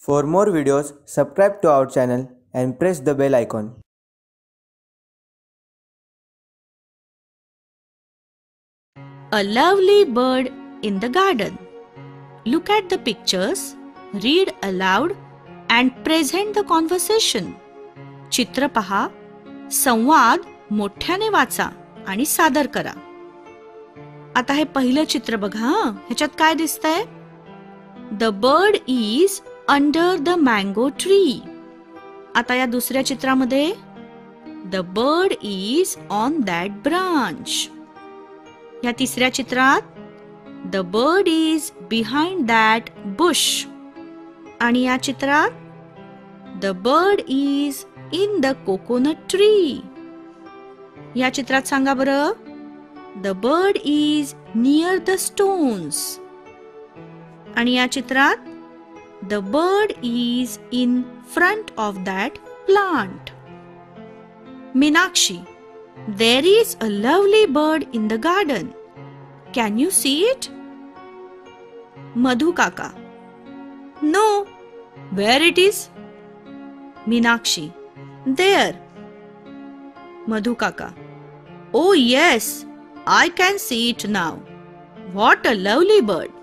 For more videos, subscribe to our channel and press the bell icon. A lovely bird in the garden. Look at the pictures, read aloud and present the conversation. चित्र पहा, संवाद मोठ्याने वाचा आणि सादर करा. आता हे पहिलं चित्र बघा. ह्याच्यात काय दिसतंय? The bird is under the mango tree. आता या दुसऱ्या चित्रामध्ये The bird is on that branch. या तिसऱ्या चित्रात The bird is behind that bush. आणि या चित्रात The bird is in the coconut tree. या चित्रात सांगा बरं. The bird is near the stones. आणि या चित्रात The bird is in front of that plant. Meenakshi, there is a lovely bird in the garden. Can you see it? Madhu Kaka, no. Where it is? Meenakshi, there. Madhu Kaka, oh yes, I can see it now. What a lovely bird.